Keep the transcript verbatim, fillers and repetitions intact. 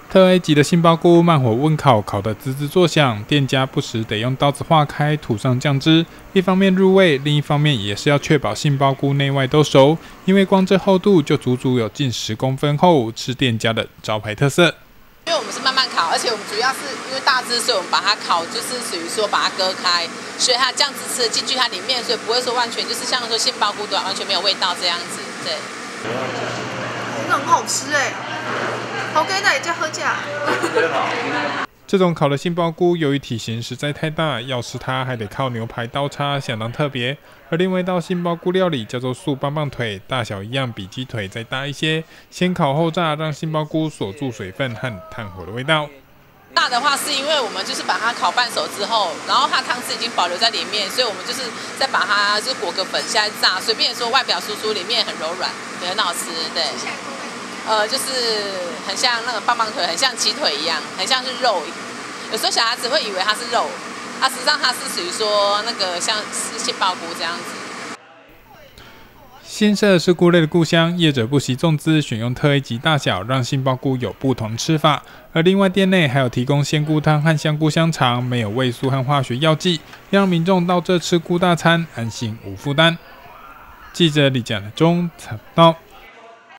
特 A 级的杏鲍菇慢火温烤，烤得滋滋作响，店家不时得用刀子划开，涂上酱汁，一方面入味，另一方面也是要确保杏鲍菇内外都熟，因为光这厚度就足足有近十公分厚，是店家的招牌特色。 因为我们是慢慢烤，而且我们主要是因为大只，所以我们把它烤就是属于说把它割开，所以它酱汁吃得进去它里面，所以不会说完全就是像说杏鲍菇短完全没有味道这样子，对。 真的很好吃哎、欸，好给大家喝价。 这种烤的杏鲍菇，由于体型实在太大，要吃它还得靠牛排刀叉，相当特别。而另外一道杏鲍菇料理叫做素棒棒腿，大小一样，比鸡腿再大一些，先烤后炸，让杏鲍菇锁住水分和炭火的味道。 大的话是因为我们就是把它烤半熟之后，然后它汤汁已经保留在里面，所以我们就是再把它就裹个粉下来炸，随便说外表酥酥，里面很柔软，也很好吃，对。呃，就是很像那个棒棒腿，很像鸡腿一样，很像是肉。有时候小孩子会以为它是肉，啊，实际上它是属于说那个像是杏鲍菇这样子。 新社是菇类的故乡，业者不惜重资选用特 A 级大小，让杏鲍菇有不同的吃法。而另外店内还有提供鲜菇汤和香菇香肠，没有味素和化学药剂，让民众到这吃菇大餐安心无负担。记者李建中采报。